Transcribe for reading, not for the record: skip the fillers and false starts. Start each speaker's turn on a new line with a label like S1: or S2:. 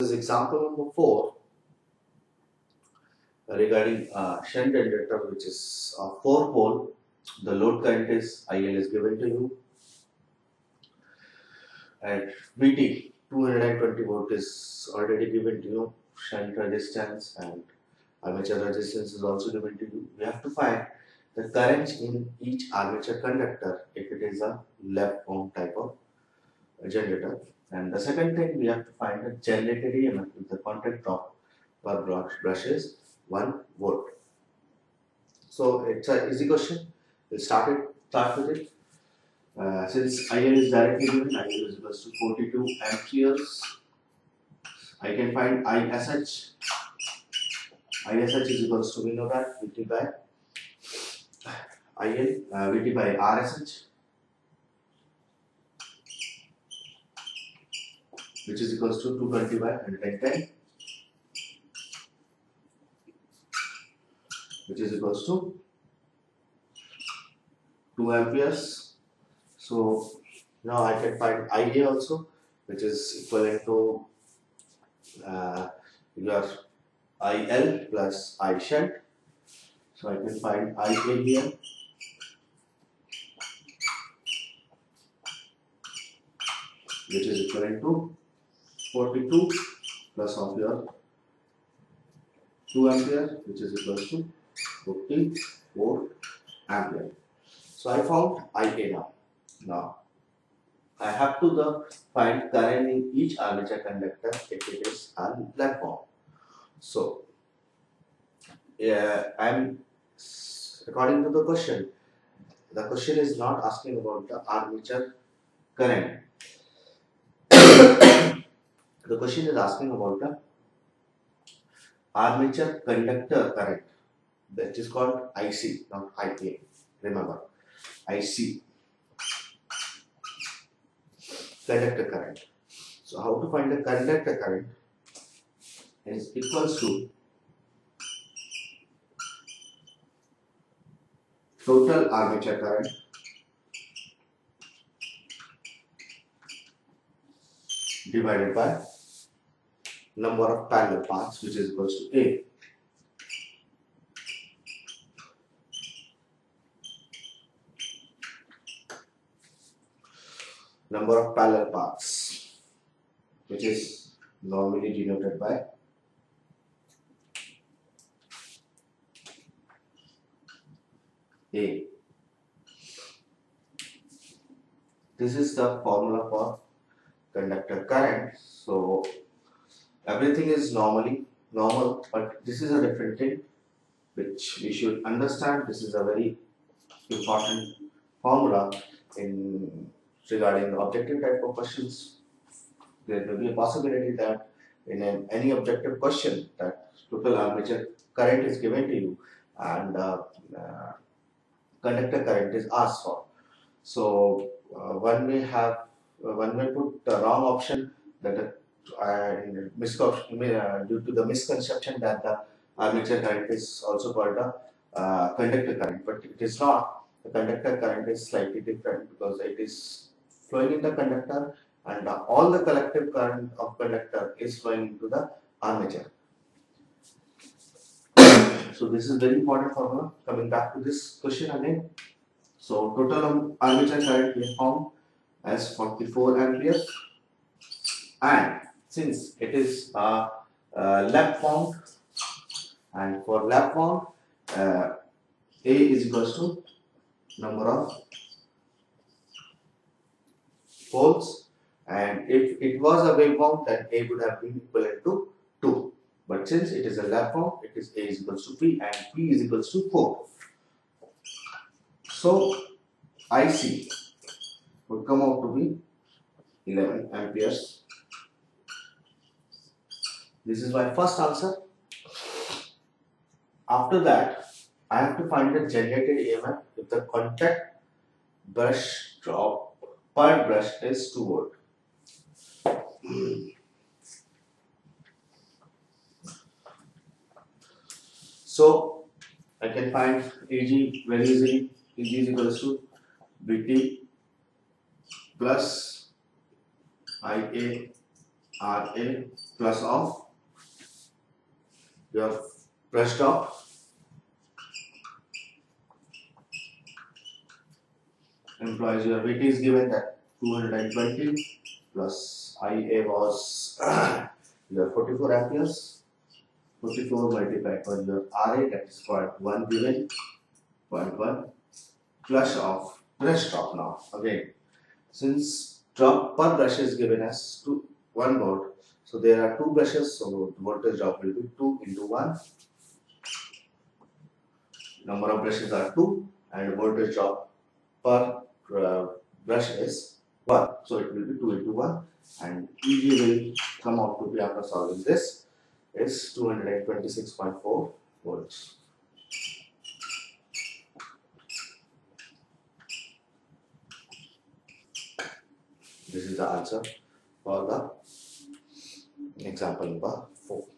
S1: This is example number 4 regarding shunt generator, which is a 4-pole. The load current is IL is given to you, and VT 220 volt is already given to you. Shunt resistance and armature resistance is also given to you. We have to find the current in each armature conductor if it is a left ohm type of generator. And the second thing, we have to find the generated EMF with the contact drop per brush is 1 volt. So it's an easy question. We'll start with it. Since IL is directly given, IL is equals to 42 amperes. I can find ISH. ISH is equals to, we know that, VT by IL, VT by RSH, which is equals to 220 by 110, which is equals to 2 amperes. So now I can find IA also, which is equivalent to your IL plus I shunt. So I can find IA here, which is equivalent to 42 plus of your 2 ampere, which is equals to 54 ampere. So I found IA now. Now I have to find current in each armature conductor if it is a left form. So I'm according to the question is not asking about the armature current. The question is asking about the armature conductor current, that is called IC, not IA. Remember, IC, conductor current. So how to find the conductor current is equals to total armature current divided by number of parallel paths, which is equals to A. Number of parallel paths, which is normally denoted by A. This is the formula for conductor current. So everything is normal, but this is a different thing which we should understand. This is a very important formula in regarding the objective type of questions. There will be a possibility that in any objective question that total armature current is given to you and conductor current is asked for. So one may put the wrong option, that due to the misconception that the armature current is also called the conductor current, but it is not. The conductor current is slightly different because it is flowing in the conductor, and all the collective current of conductor is flowing into the armature. So this is very important formula. Coming back to this question again. So total armature current we found as 44 amperes, and since it is lap wound, and for lap wound A is equals to number of poles, and if it was a wave wound, then A would have been equivalent to 2, but since it is a lap wound, it is A is equals to P and P is equals to 4. So IC would come out to be 11 amperes. This is my first answer. After that, I have to find the generated EMF if the contact brush drop per brush is 2 volt. So I can find Ag very easily. Ag is equals to Vt plus Ia Ra plus of your brush top implies your VT is given that 220 plus IA was your 44 amperes. 44 multiplied by your RA, that is 0.1 given, 0.1 plus of brush drop now. Again, since drop per brush is given as 1 volt, so there are 2 brushes, so the voltage drop will be 2 into 1. Number of brushes are 2 and voltage drop per brush is 1. So it will be 2 into 1 and EG will come out to be, after solving this, is 226.4 volts. This is the answer for the example number 4.